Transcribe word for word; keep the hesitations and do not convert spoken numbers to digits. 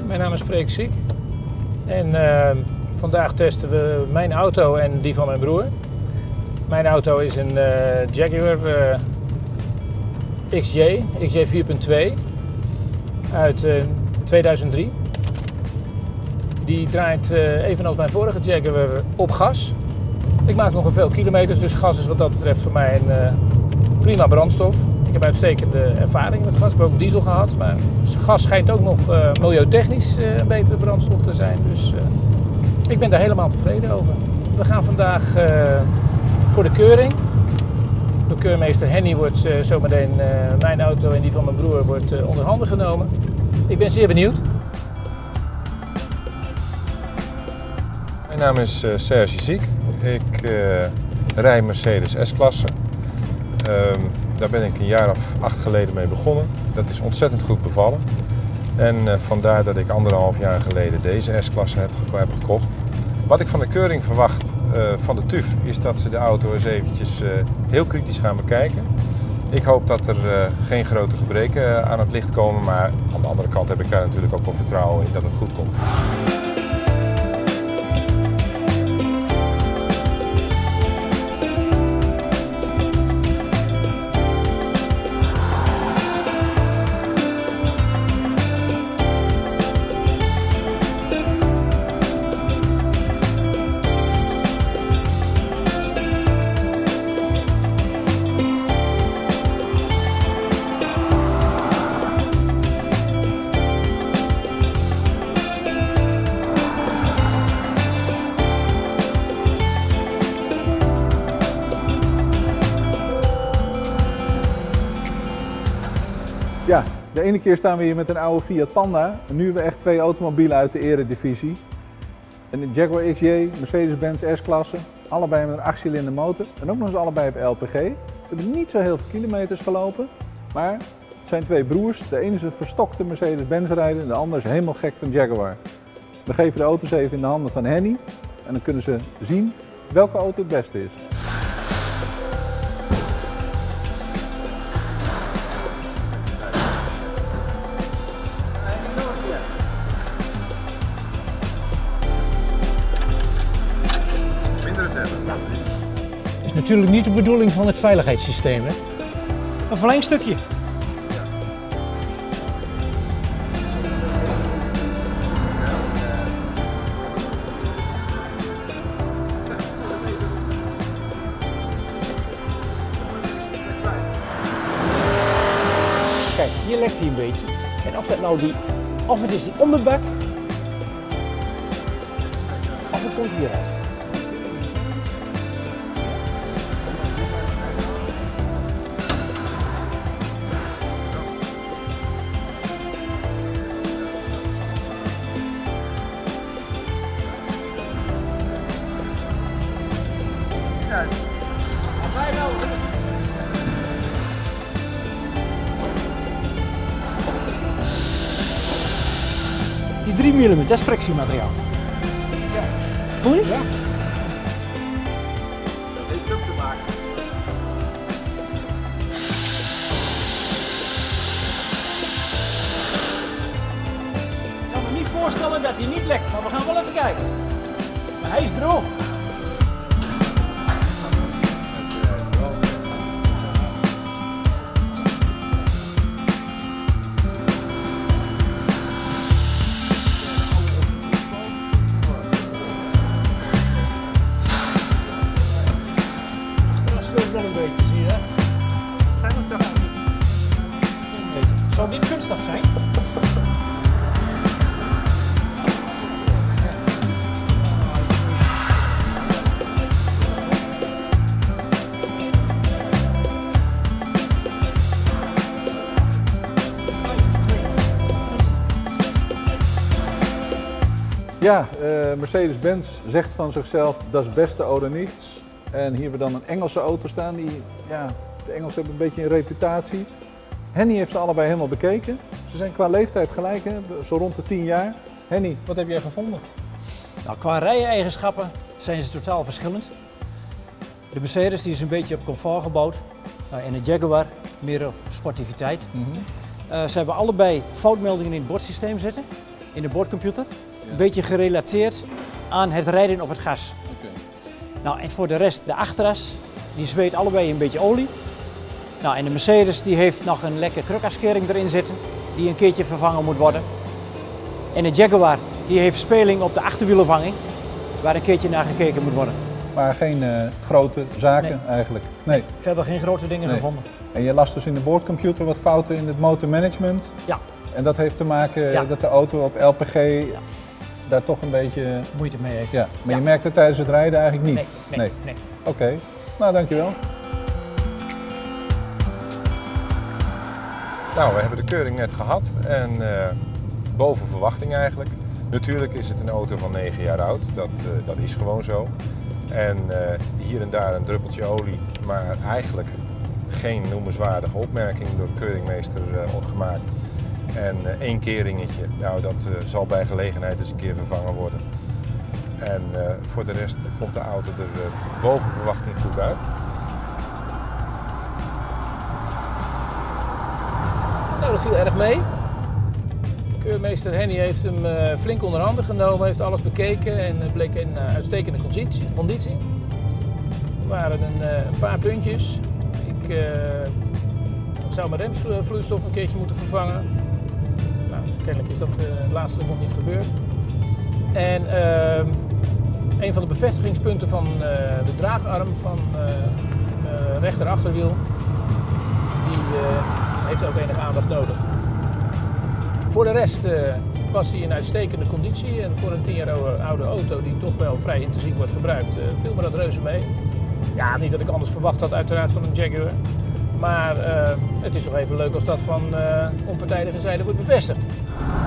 mijn naam is Freek Ziek en uh, vandaag testen we mijn auto en die van mijn broer. Mijn auto is een uh, Jaguar uh, X J, X J vier punt twee uit uh, tweeduizend drie. Die draait uh, evenals mijn vorige Jaguar op gas. Ik maak nogal veel kilometers, dus gas is wat dat betreft voor mij een uh, prima brandstof. Ik heb uitstekende ervaring met gas. Ik heb ook diesel gehad, maar gas schijnt ook nog uh, milieutechnisch uh, een betere brandstof te zijn. Dus uh, ik ben daar helemaal tevreden over. We gaan vandaag uh, voor de keuring. Door keurmeester Henny wordt uh, zometeen uh, mijn auto en die van mijn broer wordt uh, onder handen genomen. Ik ben zeer benieuwd. Mijn naam is uh, Serge Ziek. Ik uh, rij Mercedes S-klasse. Uh, daar ben ik een jaar of acht geleden mee begonnen. Dat is ontzettend goed bevallen. En uh, vandaar dat ik anderhalf jaar geleden deze S-klasse heb, heb gekocht. Wat ik van de keuring verwacht uh, van de TÜV is dat ze de auto eens eventjes uh, heel kritisch gaan bekijken. Ik hoop dat er uh, geen grote gebreken uh, aan het licht komen, maar aan de andere kant heb ik daar natuurlijk ook wel vertrouwen in dat het goed komt. Ja, de ene keer staan we hier met een oude Fiat Panda en nu hebben we echt twee automobielen uit de eredivisie. Een Jaguar X J, Mercedes-Benz S-klasse, allebei met een acht cilinder motor en ook nog eens allebei op L P G. We hebben niet zo heel veel kilometers gelopen, maar het zijn twee broers. De ene is een verstokte Mercedes-Benz rijder en de ander is helemaal gek van Jaguar. We geven de auto's even in de handen van Henny en dan kunnen ze zien welke auto het beste is. Dat is natuurlijk niet de bedoeling van het veiligheidssysteem, hè? Een verlengstukje. Kijk, hier lekt hij een beetje. En of dat nou die, of het is die onderbak, of het komt hieruit. Die drie millimeter, dat is frictiemateriaal. Ja. Voel je? Ja. Dat heeft ook te maken. Ik kan me niet voorstellen dat hij niet lekt, maar we gaan wel even kijken. Maar hij is droog. Wel een beetje, zie je? Ga je nog toch uit? Zou dit kunststof zijn? Ja, uh, Mercedes-Benz zegt van zichzelf, dat is beste oder niets. En hier hebben we dan een Engelse auto staan, die, ja, de Engelsen hebben een beetje een reputatie. Henny heeft ze allebei helemaal bekeken. Ze zijn qua leeftijd gelijk, hè? Zo rond de tien jaar. Henny, wat heb jij gevonden? Nou, qua rij-eigenschappen zijn ze totaal verschillend. De Mercedes die is een beetje op comfort gebouwd uh, en de Jaguar meer op sportiviteit. Mm-hmm. uh, ze hebben allebei foutmeldingen in het bordsysteem zitten. in de boordcomputer. Ja. Een beetje gerelateerd aan het rijden op het gas. Okay. Nou, en voor de rest, de achteras, die zweet allebei een beetje olie. Nou, en de Mercedes die heeft nog een lekker krukaskering erin zitten, die een keertje vervangen moet worden. En de Jaguar die heeft speling op de achterwielenvanging, waar een keertje naar gekeken moet worden. Maar geen uh, grote zaken nee. eigenlijk? Nee. Verder geen grote dingen nee. gevonden. En je las dus in de boordcomputer wat fouten in het motormanagement? Ja. En dat heeft te maken ja. dat de auto op L P G ja. daar toch een beetje moeite mee heeft. Ja. Maar ja. je merkt het tijdens het rijden eigenlijk niet? Nee. nee, nee. nee. Oké, okay. Nou dankjewel. Nou, we hebben de keuring net gehad en uh, boven verwachting eigenlijk. Natuurlijk is het een auto van negen jaar oud, dat, uh, dat is gewoon zo. En uh, hier en daar een druppeltje olie, maar eigenlijk geen noemenswaardige opmerking door de keuringmeester uh, gemaakt. En uh, één keringetje, nou dat uh, zal bij gelegenheid eens een keer vervangen worden. En uh, voor de rest komt de auto er uh, boven verwachting goed uit. Nou, dat viel erg mee. Keurmeester Henny heeft hem uh, flink onder handen genomen, heeft alles bekeken en het bleek in uh, uitstekende conditie. conditie. Er waren een, uh, een paar puntjes. Ik uh, zou mijn remvloeistof een keertje moeten vervangen. Nou, kennelijk is dat uh, het laatste nog niet gebeurd. En uh, een van de bevestigingspunten van uh, de draagarm van uh, uh, rechterachterwiel, die uh, heeft ook enige aandacht nodig. Voor de rest uh, was hij in uitstekende conditie en voor een tien jaar oude auto die toch wel vrij intensief wordt gebruikt, uh, viel me dat reuze mee. Ja, niet dat ik anders verwacht had uiteraard van een Jaguar, maar uh, het is toch even leuk als dat van uh, onpartijdige zijde wordt bevestigd.